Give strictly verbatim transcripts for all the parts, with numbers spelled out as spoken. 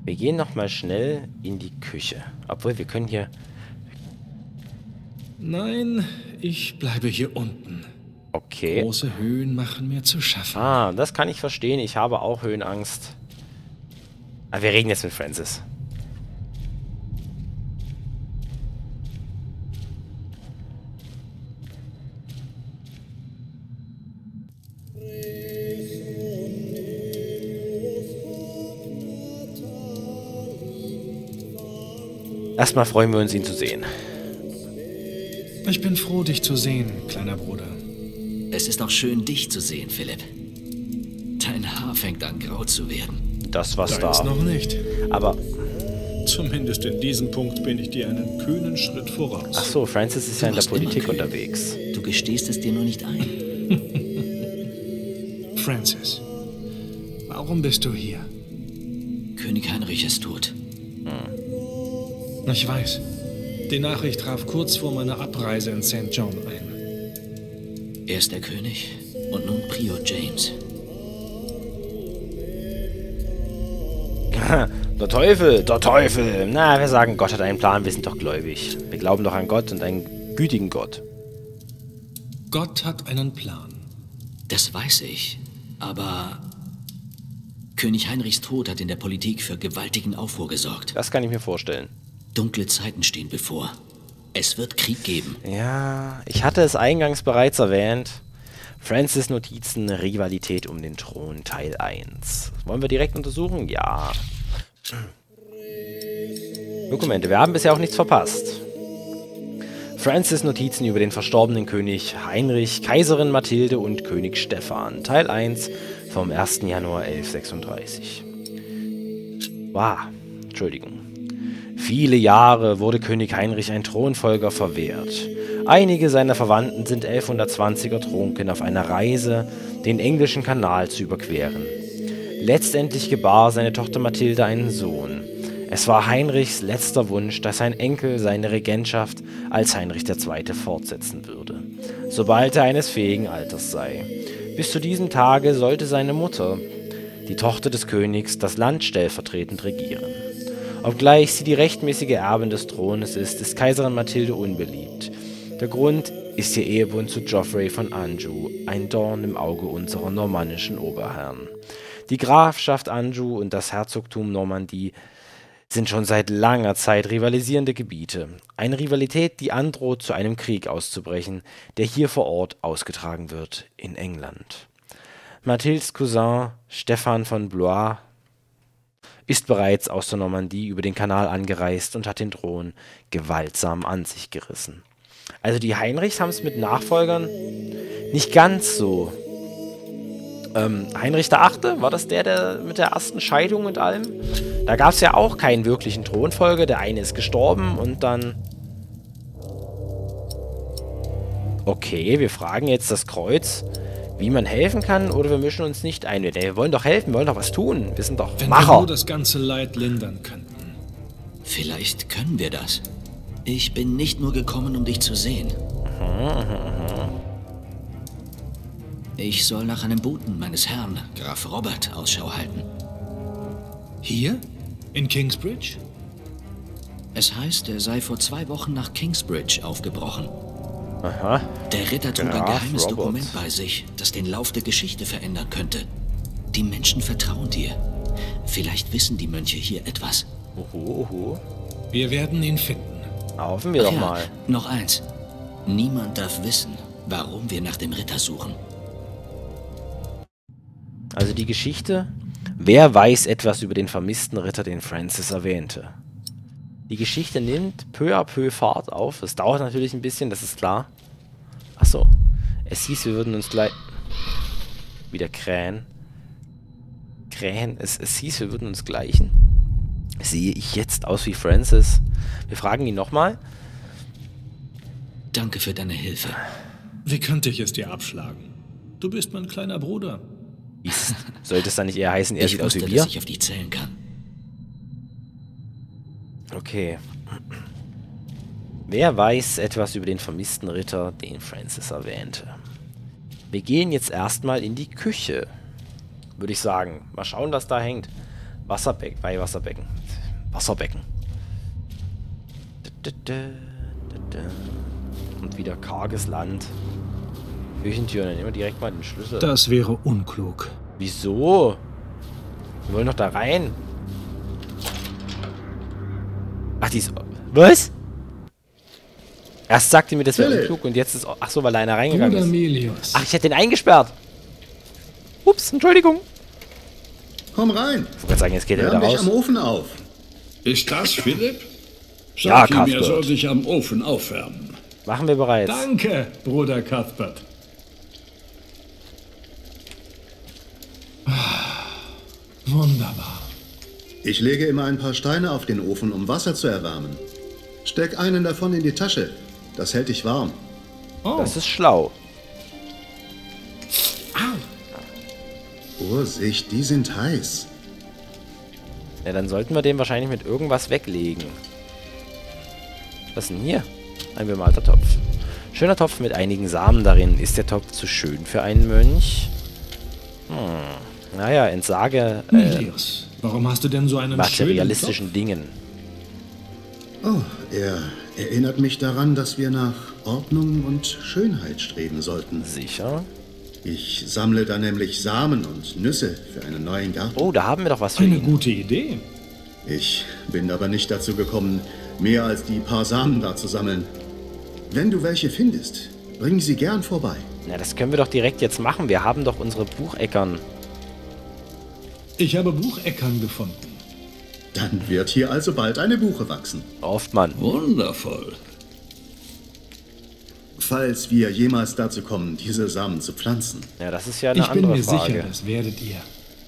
Wir gehen nochmal schnell in die Küche. Obwohl, wir können hier... Nein, ich bleibe hier unten. Okay. Große Höhen machen mir zu schaffen. Ah, das kann ich verstehen. Ich habe auch Höhenangst. Aber wir reden jetzt mit Francis. Erstmal freuen wir uns, ihn zu sehen. Ich bin froh, dich zu sehen, kleiner Bruder. Es ist auch schön, dich zu sehen, Philipp. Dein Haar fängt an, grau zu werden. Das was da. Deins noch nicht. Aber... Zumindest in diesem Punkt bin ich dir einen kühnen Schritt voraus. Ach so, Francis ist ja in der Politik unterwegs. Du gestehst es dir nur nicht ein. Francis, warum bist du hier? König Heinrich ist tot. Ich weiß. Die Nachricht traf kurz vor meiner Abreise in Sankt John ein. Er ist der König und nun Prior James. Der Teufel, der Teufel. Na, wir sagen, Gott hat einen Plan, wir sind doch gläubig. Wir glauben doch an Gott und einen gütigen Gott. Gott hat einen Plan. Das weiß ich, aber König Heinrichs Tod hat in der Politik für gewaltigen Aufruhr gesorgt. Das kann ich mir vorstellen. Dunkle Zeiten stehen bevor. Es wird Krieg geben. Ja, ich hatte es eingangs bereits erwähnt. Francis Notizen, Rivalität um den Thron, Teil eins. Wollen wir direkt untersuchen? Ja. Dokumente, wir haben bisher auch nichts verpasst. Francis Notizen über den verstorbenen König Heinrich, Kaiserin Mathilde und König Stephan. Teil eins vom ersten Januar elfhundertsechsunddreißig. Wow, Entschuldigung. Viele Jahre wurde König Heinrich ein Thronfolger verwehrt. Einige seiner Verwandten sind elfhundertzwanzig ertrunken auf einer Reise, den englischen Kanal zu überqueren. Letztendlich gebar seine Tochter Mathilde einen Sohn. Es war Heinrichs letzter Wunsch, dass sein Enkel seine Regentschaft als Heinrich der Zweite fortsetzen würde, sobald er eines fähigen Alters sei. Bis zu diesem Tage sollte seine Mutter, die Tochter des Königs, das Land stellvertretend regieren. Obgleich sie die rechtmäßige Erbin des Thrones ist, ist Kaiserin Mathilde unbeliebt. Der Grund ist ihr Ehebund zu Geoffrey von Anjou, ein Dorn im Auge unserer normannischen Oberherren. Die Grafschaft Anjou und das Herzogtum Normandie sind schon seit langer Zeit rivalisierende Gebiete. Eine Rivalität, die androht, zu einem Krieg auszubrechen, der hier vor Ort ausgetragen wird, in England. Mathildes Cousin Stephan von Blois ist bereits aus der Normandie über den Kanal angereist und hat den Thron gewaltsam an sich gerissen. Also die Heinrichs haben es mit Nachfolgern nicht ganz so. Ähm, Heinrich der Achte, war das der, der mit der ersten Scheidung und allem? Da gab es ja auch keinen wirklichen Thronfolger. Der eine ist gestorben und dann... Okay, wir fragen jetzt das Kreuz, wie man helfen kann, oder wir mischen uns nicht ein. Wir wollen doch helfen, wir wollen doch was tun. Wir sind doch Wenn Macher. wir nur das ganze Leid lindern könnten. Vielleicht können wir das. Ich bin nicht nur gekommen, um dich zu sehen. Ich soll nach einem Boten meines Herrn, Graf Robert, Ausschau halten. Hier? In Kingsbridge? Es heißt, er sei vor zwei Wochen nach Kingsbridge aufgebrochen. Aha. Der Ritter trug ein Graf geheimes Robert. Dokument bei sich, das den Lauf der Geschichte verändern könnte. Die Menschen vertrauen dir. Vielleicht wissen die Mönche hier etwas. Oho, oho. Wir werden ihn finden. Hoffen wir Ach doch ja, mal. noch eins. Niemand darf wissen, warum wir nach dem Ritter suchen. Also die Geschichte. Wer weiß etwas über den vermissten Ritter, den Francis erwähnte? Die Geschichte nimmt peu à peu Fahrt auf. Es dauert natürlich ein bisschen, das ist klar. Achso. Es hieß, wir würden uns gleich... Wieder Krähen. Krähen. Es, es hieß, wir würden uns gleichen. Sehe ich jetzt aus wie Francis? Wir fragen ihn nochmal. Danke für deine Hilfe. Wie könnte ich es dir abschlagen? Du bist mein kleiner Bruder. Ist, sollte es dann nicht eher heißen, er Ich sieht aus wusste, wie wir? dass ich auf dich zählen kann. Okay. Wer weiß etwas über den vermissten Ritter, den Francis erwähnte? Wir gehen jetzt erstmal in die Küche. Würde ich sagen. Mal schauen, was da hängt. Wasserbecken, Weihwasserbecken. Wasserbecken. Und wieder karges Land. Küchentür, dann nehmen wir direkt mal den Schlüssel. Das wäre unklug. Wieso? Wir wollen doch da rein. Ach, die ist... Was? Erst sagte mir, das wäre unklug und jetzt ist... Ach so, weil er einer reingegangen Bruder ist. Melius. Ach, ich hätte den eingesperrt. Ups, Entschuldigung. Komm rein. Ich wollte sagen, jetzt geht er wieder Wärm dich raus. am Ofen auf. Ist das Philipp? Ja, Sag ihm, er Cuthbert. soll sich am Ofen aufwärmen. Machen wir bereits. Danke, Bruder Cuthbert. Wunderbar. Ich lege immer ein paar Steine auf den Ofen, um Wasser zu erwärmen. Steck einen davon in die Tasche. Das hält dich warm. Oh, Das ist schlau. Vorsicht, die sind heiß. Ja, dann sollten wir den wahrscheinlich mit irgendwas weglegen. Was ist denn hier? Ein bemalter Topf. Schöner Topf mit einigen Samen darin. Ist der Topf zu schön für einen Mönch? Hm. Naja, entsage äh, Melius, warum hast du denn so einen materialistischen Dingen. Oh, er erinnert mich daran, dass wir nach Ordnung und Schönheit streben sollten. Sicher? Ich sammle da nämlich Samen und Nüsse für einen neuen Garten. Oh, da haben wir doch was für Eine ihn. gute Idee. Ich bin aber nicht dazu gekommen, mehr als die paar Samen da zu sammeln. Wenn du welche findest, bring sie gern vorbei. Na, das können wir doch direkt jetzt machen. Wir haben doch unsere Bucheckern. Ich habe Bucheckern gefunden. Dann wird hier also bald eine Buche wachsen. Oft, Mann. Wundervoll. Falls wir jemals dazu kommen, diese Samen zu pflanzen. Ja, das ist ja eine Ich bin andere mir Frage. sicher, das werdet ihr.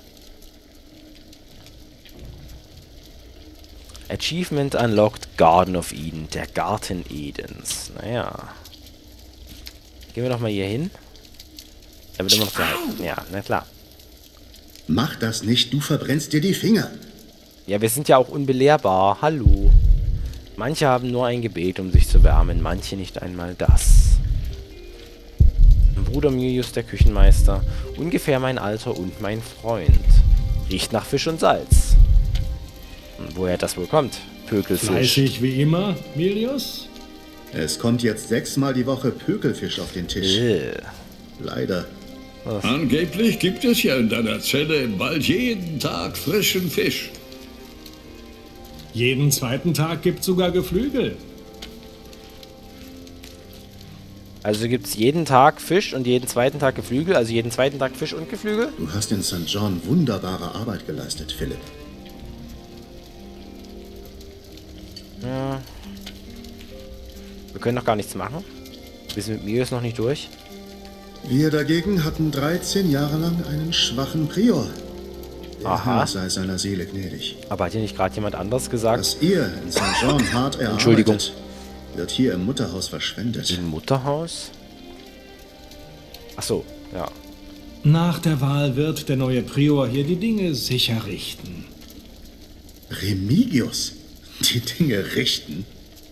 Achievement unlocked, Garden of Eden, der Garten Edens. Naja. Gehen wir doch mal hier hin. Da wird immer noch gehalten. Ja, na klar. Mach das nicht, du verbrennst dir die Finger. Ja, wir sind ja auch unbelehrbar. Hallo. Manche haben nur ein Gebet, um sich zu wärmen, manche nicht einmal das. Bruder Melius, der Küchenmeister, ungefähr mein Alter und mein Freund. Riecht nach Fisch und Salz. Und woher das wohl kommt? Pökelfisch. Fleißig wie immer, Melius? Es kommt jetzt sechsmal die Woche Pökelfisch auf den Tisch. Äh. Leider. Angeblich gibt es ja in deiner Zelle im Wald jeden Tag frischen Fisch. Jeden zweiten Tag gibt's sogar Geflügel. Also gibt es jeden Tag Fisch und jeden zweiten Tag Geflügel, also jeden zweiten Tag Fisch und Geflügel? Du hast in Sankt John wunderbare Arbeit geleistet, Philipp. Ja. Wir können noch gar nichts machen. Wir sind mit Melius noch nicht durch. Wir dagegen hatten dreizehn Jahre lang einen schwachen Prior. Der Aha. Herr sei seiner Seele gnädig. Aber hat hier nicht gerade jemand anderes gesagt? Was ihr in Sankt John hart Entschuldigung. erarbeitet, wird hier im Mutterhaus verschwendet. Im Mutterhaus? Ach so, ja. Nach der Wahl wird der neue Prior hier die Dinge sicher richten. Remigius, die Dinge richten.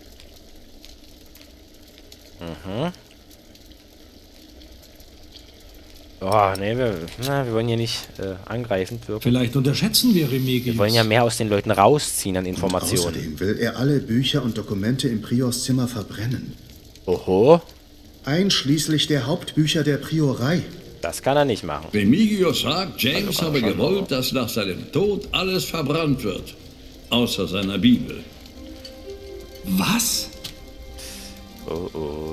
Oh, nee, wir, na, wir wollen hier nicht äh, angreifend wirken. Vielleicht unterschätzen wir Remigius. Wir wollen ja mehr aus den Leuten rausziehen an Informationen. Außerdem will er alle Bücher und Dokumente im Priors Zimmer verbrennen. Oho, Einschließlich der Hauptbücher der Priorei. das kann er nicht machen. Remigius sagt, James Also, habe schon gewollt, dass nach seinem Tod alles verbrannt wird. Außer seiner Bibel. Was? Oh, oh.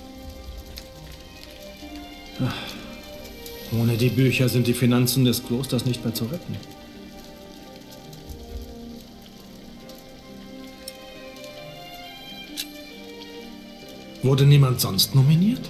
Ohne die Bücher sind die Finanzen des Klosters nicht mehr zu retten. Wurde niemand sonst nominiert?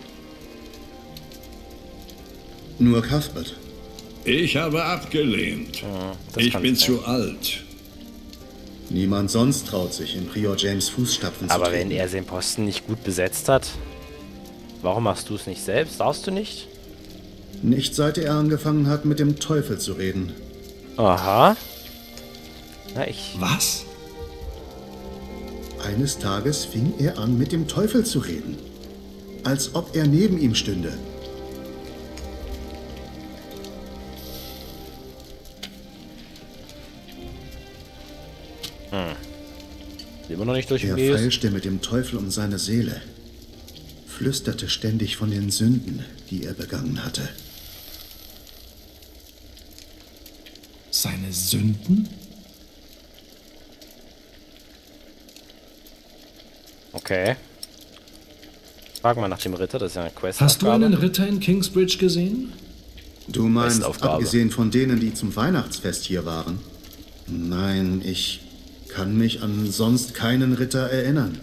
Nur Cuthbert. Ich habe abgelehnt. das ich kann bin sein. zu alt. Niemand sonst traut sich, in Prior James Fußstapfen zu Aber treten. wenn er den Posten nicht gut besetzt hat, warum machst du es nicht selbst? Darfst du nicht? Nicht seit er angefangen hat, mit dem Teufel zu reden. Aha. Na, ich... Was? Eines Tages fing er an, mit dem Teufel zu reden. Als ob er neben ihm stünde. Hm. Immer noch nicht durch Er Milius. feilschte mit dem Teufel um seine Seele, flüsterte ständig von den Sünden, die er begangen hatte. Seine Sünden? Okay. Frag mal nach dem Ritter, das ist ja eine Quest. Hast du einen Ritter in Kingsbridge gesehen? Du meinst, Questaufgabe. abgesehen von denen, die zum Weihnachtsfest hier waren? Nein, ich kann mich an sonst keinen Ritter erinnern.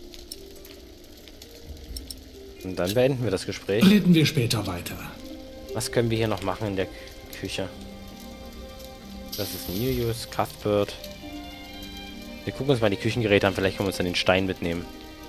Und dann beenden wir das Gespräch. Reden wir später weiter. Was können wir hier noch machen in der Küche? Das ist Milius, Cuthbert. Wir gucken uns mal die Küchengeräte an, vielleicht können wir uns dann den Stein mitnehmen.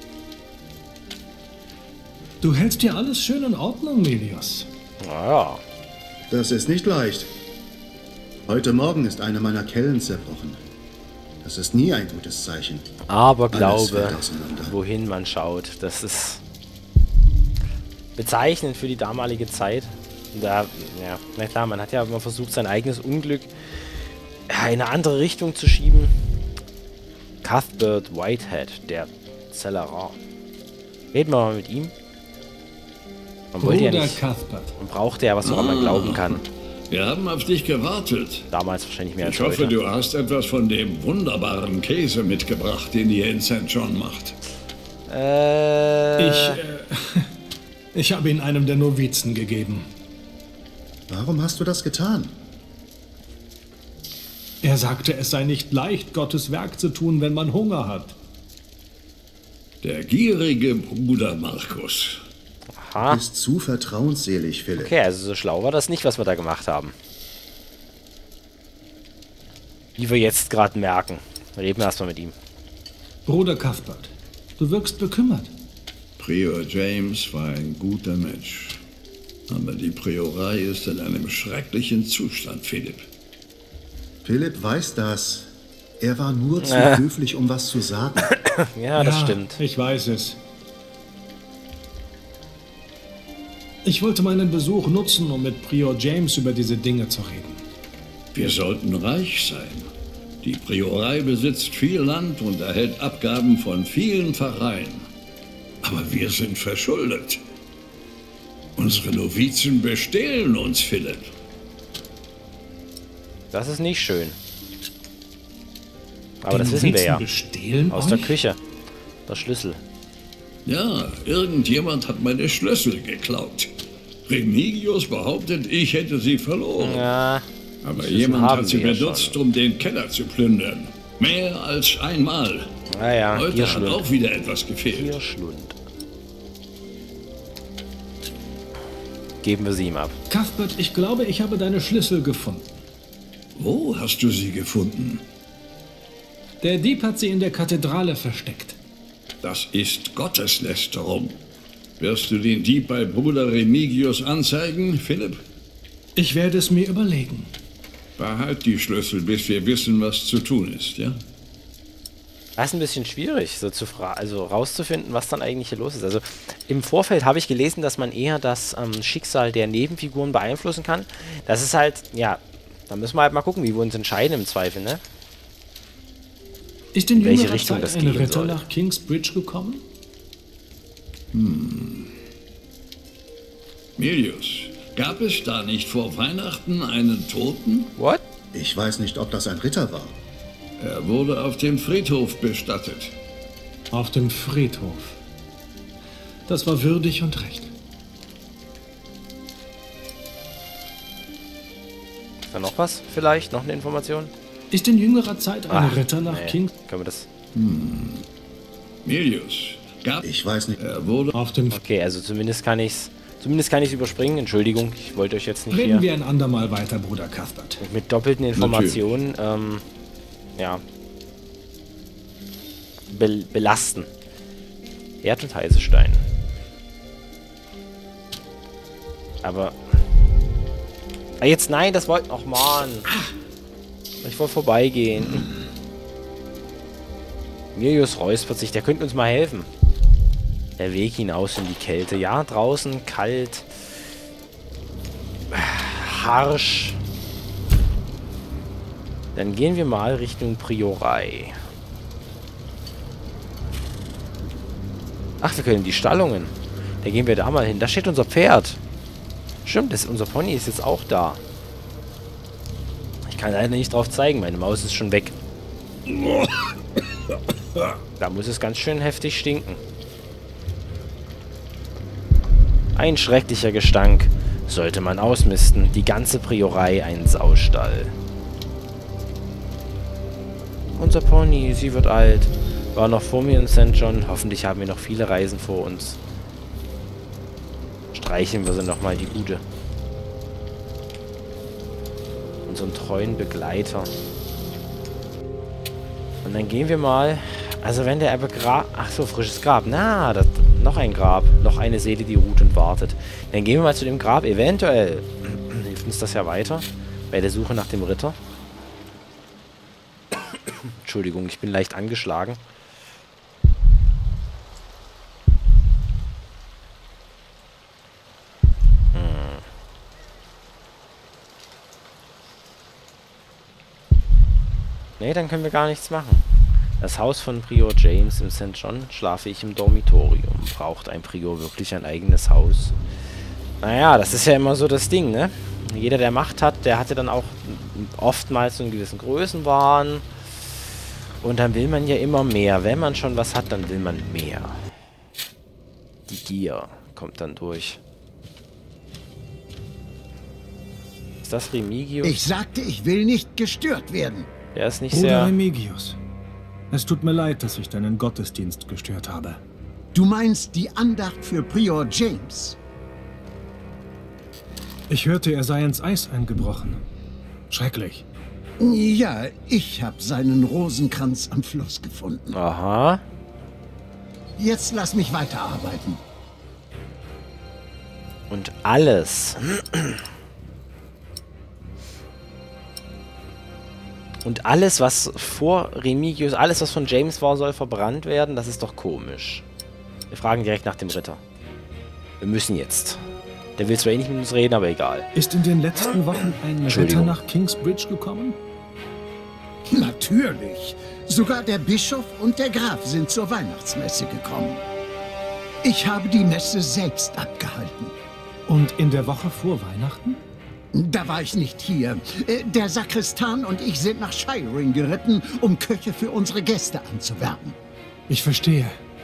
Du hältst dir alles schön in Ordnung, Milius. Naja. Das ist nicht leicht. Heute Morgen ist eine meiner Kellen zerbrochen. Das ist nie ein gutes Zeichen. Aber Alles glaube, fällt auseinander. wohin man schaut, das ist bezeichnend für die damalige Zeit. Da, ja, na klar, man hat ja immer versucht, sein eigenes Unglück in eine andere Richtung zu schieben. Cuthbert Whitehead, der Zellerer. Reden wir mal mit ihm. Man wollte ja Bruder nicht. Cuthbert. Man brauchte ja was, woran man glauben kann. Wir haben auf dich gewartet. Damals wahrscheinlich mehr als Ich hoffe, heute. du hast etwas von dem wunderbaren Käse mitgebracht, den ihr in Sankt John macht. Äh, Ich, äh, ich habe ihn einem der Novizen gegeben. Warum hast du das getan? Er sagte, es sei nicht leicht, Gottes Werk zu tun, wenn man Hunger hat. Der gierige Bruder Markus. Du aha. bist zu vertrauensselig, Philipp. Okay, also so schlau war das nicht, was wir da gemacht haben. Wie wir jetzt gerade merken. Reden wir erstmal mit ihm. Bruder Cuthbert, du wirkst bekümmert. Prior James war ein guter Mensch. Aber die Priorei ist in einem schrecklichen Zustand, Philipp. Philipp weiß das. Er war nur zu Äh. höflich, um was zu sagen. Ja, das stimmt. Ich weiß es. Ich wollte meinen Besuch nutzen, um mit Prior James über diese Dinge zu reden. Wir sollten reich sein. Die Priorei besitzt viel Land und erhält Abgaben von vielen Pfarreien. Aber wir sind verschuldet. Unsere Novizen bestehlen uns, Philipp. Das ist nicht schön. Aber das wissen wir ja. Bestehlen Aus euch? der Küche. Der Schlüssel. Ja, irgendjemand hat meine Schlüssel geklaut. Remigius behauptet, ich hätte sie verloren. Ja. Aber Schlüssel jemand haben hat sie wir ja benutzt, um den Keller zu plündern. Mehr als einmal. Naja, hier Heute hat Schlund. auch wieder etwas gefehlt. Hier Schlund. Geben wir sie ihm ab. Cuthbert, ich glaube, ich habe deine Schlüssel gefunden. Wo hast du sie gefunden? Der Dieb hat sie in der Kathedrale versteckt. Das ist Gotteslästerung. Wirst du den Dieb bei Bruder Remigius anzeigen, Philipp? Ich werde es mir überlegen. Behalt die Schlüssel, bis wir wissen, was zu tun ist, ja? Das ist ein bisschen schwierig, so zu fra also rauszufinden, was dann eigentlich hier los ist. Also im Vorfeld habe ich gelesen, dass man eher das ähm, Schicksal der Nebenfiguren beeinflussen kann. Das ist halt, ja, da müssen wir halt mal gucken, wie wir uns entscheiden im Zweifel, ne? Ist in welche jüngerer Richtung Zeit das ein gehen Ritter soll. nach Kingsbridge gekommen? Milius, gab es da nicht vor Weihnachten einen Toten? What? Ich weiß nicht, ob das ein Ritter war. Er wurde auf dem Friedhof bestattet. Auf dem Friedhof. Das war würdig und recht. Ist da noch was? Vielleicht? Noch eine Information? Ist in jüngerer Zeit ein Ach, Ritter nach nee. King Können wir das... Milius, gab Ich weiß nicht. er wurde auf dem Okay, also zumindest kann ich's... Zumindest kann ich es überspringen. Entschuldigung, ich wollte euch jetzt nicht Reden hier wir ein andermal weiter, Bruder Cuthbert. mit doppelten Informationen ähm, ja, be belasten. Erd- und Heisestein. Aber... Ah, jetzt nein, das wollte... Ach man. Ich wollte vorbeigehen. Milius räuspert sich, der könnte uns mal helfen. Der Weg hinaus in die Kälte. Ja, draußen kalt. Harsch. Dann gehen wir mal Richtung Priorei. Ach, wir können die Stallungen. Da gehen wir da mal hin. Da steht unser Pferd. Stimmt, das, unser Pony ist jetzt auch da. Ich kann leider nicht drauf zeigen. Meine Maus ist schon weg. Da muss es ganz schön heftig stinken. Ein schrecklicher Gestank. Sollte man ausmisten. Die ganze Priorei ein Saustall. Unser Pony, sie wird alt. War noch vor mir in Sankt John. Hoffentlich haben wir noch viele Reisen vor uns. Streicheln wir sie nochmal, die Gute. Unseren treuen Begleiter. Und dann gehen wir mal... Also wenn der Grab... Ach so, frisches Grab. Na, das, noch ein Grab. Noch eine Seele, die ruht und wartet. Dann gehen wir mal zu dem Grab. Eventuell hilft uns das ja weiter. Bei der Suche nach dem Ritter. Entschuldigung, ich bin leicht angeschlagen. Hm. Nee, dann können wir gar nichts machen. Das Haus von Prior James im Sankt John schlafe ich im Dormitorium. Braucht ein Prior wirklich ein eigenes Haus? Naja, das ist ja immer so das Ding, ne? Jeder, der Macht hat, der hatte dann auch oftmals so einen gewissen Größenwahn. Und dann will man ja immer mehr. Wenn man schon was hat, dann will man mehr. Die Gier kommt dann durch. Ist das Remigius? Ich sagte, ich will nicht gestört werden. Der ist nicht Bruder sehr... Remigius, es tut mir leid, dass ich deinen Gottesdienst gestört habe. Du meinst die Andacht für Prior James? Ich hörte, er sei ins Eis eingebrochen. Schrecklich. Ja, ich habe seinen Rosenkranz am Fluss gefunden. Aha. Jetzt lass mich weiterarbeiten. Und alles... Und alles, was vor Remigius, alles, was von James war, soll verbrannt werden? Das ist doch komisch. Wir fragen direkt nach dem Ritter. Wir müssen jetzt. Der will zwar eh nicht mit uns reden, aber egal. Ist in den letzten Wochen ein Ritter nach Kingsbridge gekommen? Natürlich. Sogar der Bischof und der Graf sind zur Weihnachtsmesse gekommen. Ich habe die Messe selbst abgehalten. Und in der Woche vor Weihnachten? Da war ich nicht hier. Der Sakristan und ich sind nach Shiring geritten, um Köche für unsere Gäste anzuwerben. Ich verstehe.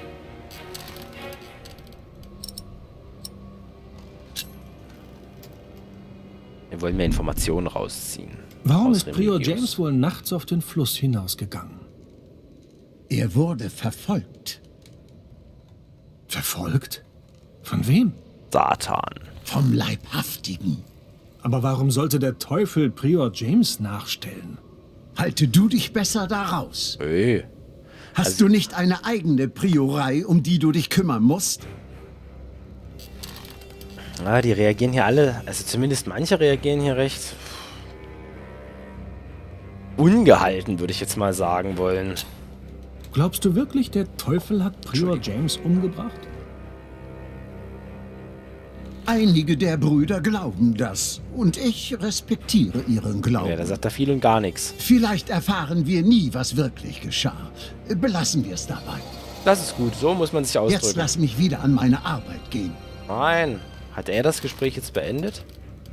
Wir wollen mehr Informationen rausziehen. Warum Aus ist Prior Remigius. James wohl nachts auf den Fluss hinausgegangen? Er wurde verfolgt. Verfolgt? Von wem? Satan. Vom Leibhaftigen. Aber warum sollte der Teufel Prior James nachstellen? Halte du dich besser da raus. Hey. Hast Also- du nicht eine eigene Priorei, um die du dich kümmern musst? Ah, die reagieren hier alle, also zumindest manche reagieren hier recht ungehalten, würde ich jetzt mal sagen wollen. Glaubst du wirklich, der Teufel hat Prior James umgebracht? Einige der Brüder glauben das. Und ich respektiere ihren Glauben. Ja, da sagt er viel und gar nichts. Vielleicht erfahren wir nie, was wirklich geschah. Belassen wir es dabei. Das ist gut, so muss man sich ausdrücken. Jetzt lass mich wieder an meine Arbeit gehen. Nein. Hat er das Gespräch jetzt beendet?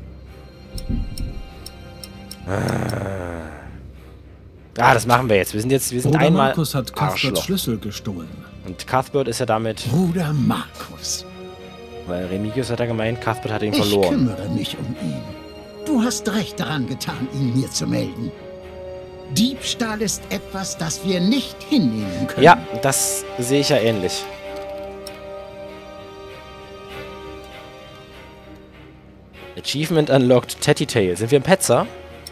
Ah, ah das machen wir jetzt. Wir sind jetzt, wir sind Bruder einmal Markus hat Cuthberts Arschloch. Schlüssel gestohlen. Und Cuthbert ist ja damit, Bruder Markus, weil Remigius hat ja gemeint, Cuthbert hat ihn ich verloren. kümmere mich um ihn. Du hast recht daran getan, ihn mir zu melden. Diebstahl ist etwas, das wir nicht hinnehmen können. Ja, das sehe ich ja ähnlich. Achievement unlocked Tattletale. Sind wir im Petzer?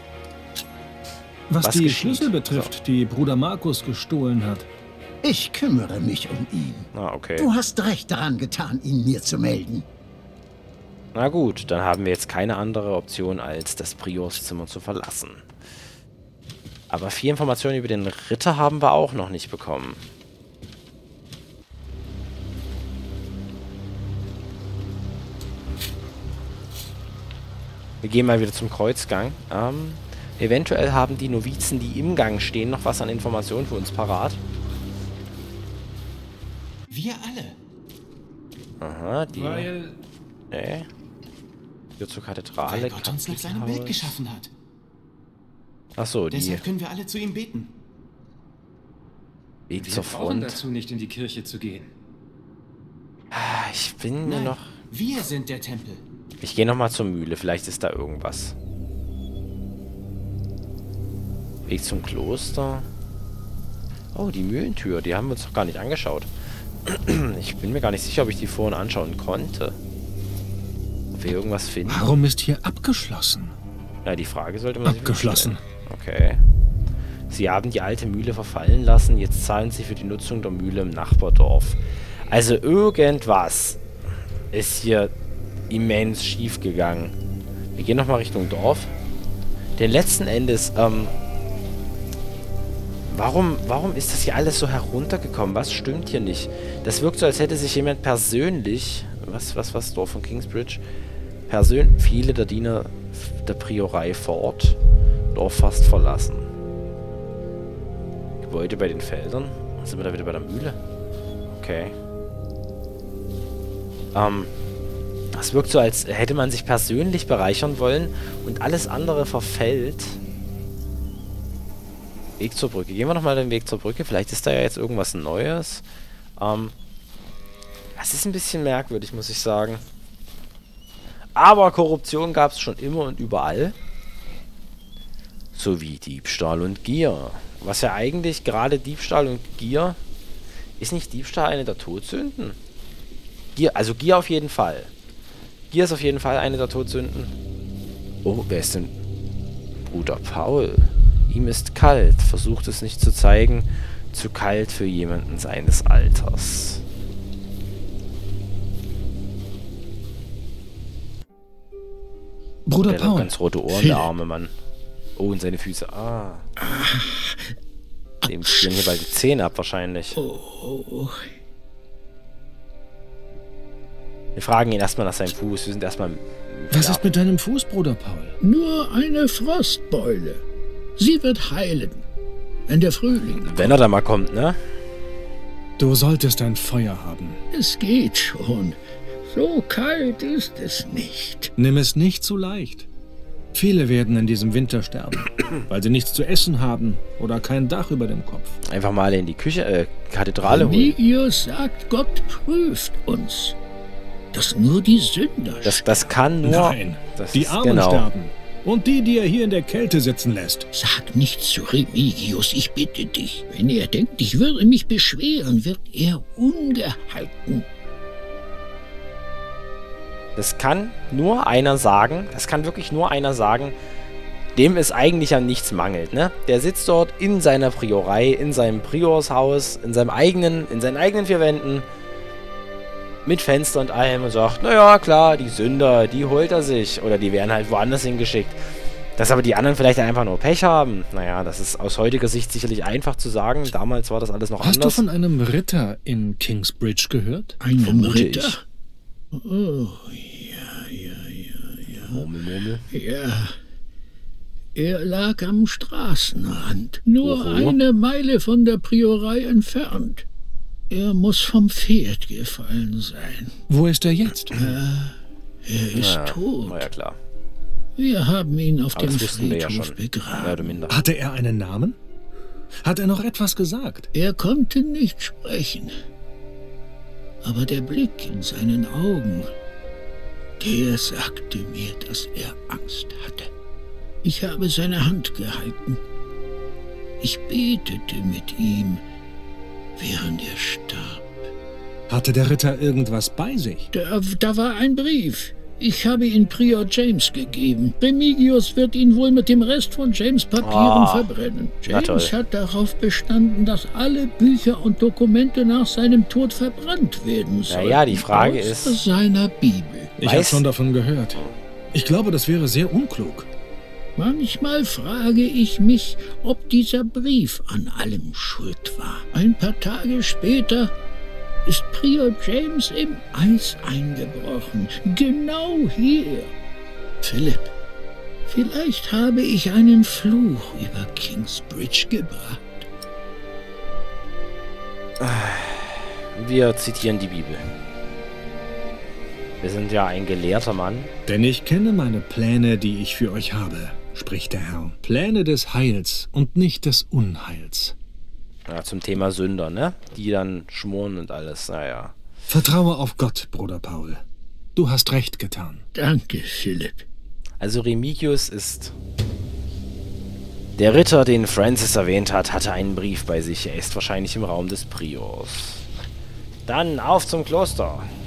Was, Was die geschieht? Schlüssel betrifft, die Bruder Markus gestohlen hat. Ich kümmere mich um ihn. Ah, okay. Du hast recht daran getan, ihn mir zu melden. Na gut, dann haben wir jetzt keine andere Option, als das Priorszimmer zu verlassen. Aber vier Informationen über den Ritter haben wir auch noch nicht bekommen. Wir gehen mal wieder zum Kreuzgang. Ähm, eventuell haben die Novizen, die im Gang stehen, noch was an Informationen für uns parat. Wir alle. Aha, die... Weil... Nee. Hier zur Kathedrale. Weil Gott uns nach seinem Bild geschaffen hat. Achso, die... Deshalb können wir alle zu ihm beten. Weg Wir zur brauchen Front. dazu nicht in die Kirche zu gehen. Ah, ich bin mir Nein, noch... wir sind der Tempel. Ich gehe nochmal zur Mühle. Vielleicht ist da irgendwas. Weg zum Kloster. Oh, die Mühlentür. Die haben wir uns doch gar nicht angeschaut. Ich bin mir gar nicht sicher, ob ich die vorhin anschauen konnte. Ob wir irgendwas finden. Warum ist hier abgeschlossen? Na, die Frage sollte man sich Abgeschlossen. stellen. Okay. Sie haben die alte Mühle verfallen lassen. Jetzt zahlen sie für die Nutzung der Mühle im Nachbardorf. Also irgendwas ist hier immens schief gegangen. Wir gehen nochmal Richtung Dorf. Denn letzten Endes, ähm... Warum, warum ist das hier alles so heruntergekommen? Was stimmt hier nicht? Das wirkt so, als hätte sich jemand persönlich... Was, was, was? Dorf von Kingsbridge? Persön... Viele der Diener der Priorei vor Ort Dorf fast verlassen. Gebäude bei den Feldern? Sind wir da wieder bei der Mühle? Okay. Ähm... Es wirkt so, als hätte man sich persönlich bereichern wollen und alles andere verfällt. Weg zur Brücke. Gehen wir nochmal den Weg zur Brücke. Vielleicht ist da ja jetzt irgendwas Neues. Ähm, das ist ein bisschen merkwürdig, muss ich sagen. Aber Korruption gab es schon immer und überall. Sowie Diebstahl und Gier. Was ja eigentlich gerade Diebstahl und Gier... Ist nicht Diebstahl eine der Todsünden? Gier, also Gier auf jeden Fall. Gier ist auf jeden Fall eine der Todsünden. Oh, wer ist denn? Bruder Paul. Ihm ist kalt. Versucht es nicht zu zeigen. Zu kalt für jemanden seines Alters. Bruder Der hat Paul. ganz rote Ohren, der arme Mann. Oh, und seine Füße. Ah. Dem spielen hier bald die Zähne ab, wahrscheinlich. Wir fragen ihn erstmal nach seinem Fuß. Wir sind erstmal... Was ja. ist mit deinem Fuß, Bruder Paul? Nur eine Frostbeule. Sie wird heilen, wenn der Frühling... Wenn er da mal kommt, ne? Du solltest ein Feuer haben. Es geht schon. So kalt ist es nicht. Nimm es nicht zu leicht. Viele werden in diesem Winter sterben, weil sie nichts zu essen haben oder kein Dach über dem Kopf. Einfach mal in die Küche, äh, Kathedrale holen. Remigius sagt, Gott prüft uns. Dass nur die Sünder... Das, das kann nur... Nein, das die ist, Armen genau. sterben. Und die, die er hier in der Kälte sitzen lässt. Sag nichts zu Remigius, ich bitte dich. Wenn er denkt, ich würde mich beschweren, wird er ungehalten. Das kann nur einer sagen, das kann wirklich nur einer sagen, dem es eigentlich an nichts mangelt, ne? Der sitzt dort in seiner Priorei, in seinem Priorshaus, in seinem eigenen, in seinen eigenen vier Wänden, mit Fenster und allem und sagt, naja, klar, die Sünder, die holt er sich. Oder die werden halt woanders hingeschickt. Dass aber die anderen vielleicht einfach nur Pech haben. Naja, das ist aus heutiger Sicht sicherlich einfach zu sagen. Damals war das alles noch Hast anders. du von einem Ritter in Kingsbridge gehört? Einen Vermute Ritter? ich. Oh, ja, ja, ja, ja. Murmel, murmel. Ja. Er lag am Straßenrand, nur Oho. eine Meile von der Priorei entfernt. Er muss vom Pferd gefallen sein. Wo ist er jetzt? Er ist Ja, tot. na ja, klar. Wir haben ihn auf Aber dem das wussten wir ja Friedhof schon. begraben. Mehr oder minder. Hatte er einen Namen? Hat er noch etwas gesagt? Er konnte nicht sprechen. Aber der Blick in seinen Augen, der sagte mir, dass er Angst hatte. Ich habe seine Hand gehalten. Ich betete mit ihm, während er starb. Hatte der Ritter irgendwas bei sich? Da, da war ein Brief. Ich habe ihn Prior James gegeben. Remigius wird ihn wohl mit dem Rest von James' Papieren Ah, verbrennen. na toll. James hat darauf bestanden, dass alle Bücher und Dokumente nach seinem Tod verbrannt werden sollen. Naja, die Frage außer ist- seiner Bibel. Ich habe Weiß- schon davon gehört. Ich glaube, das wäre sehr unklug. Manchmal frage ich mich, ob dieser Brief an allem schuld war. Ein paar Tage später ist Prior James im Eis eingebrochen. Genau hier. Philipp, vielleicht habe ich einen Fluch über Kingsbridge gebracht. Wir zitieren die Bibel. Wir sind ja ein gelehrter Mann. Denn ich kenne meine Pläne, die ich für euch habe, spricht der Herr. Pläne des Heils und nicht des Unheils. Ja, zum Thema Sünder, ne? Die dann schmoren und alles, naja. Vertraue auf Gott, Bruder Paul. Du hast recht getan. Danke, Philipp. Also Remigius ist... Der Ritter, den Francis erwähnt hat, hatte einen Brief bei sich. Er ist wahrscheinlich im Raum des Priors. Dann auf zum Kloster.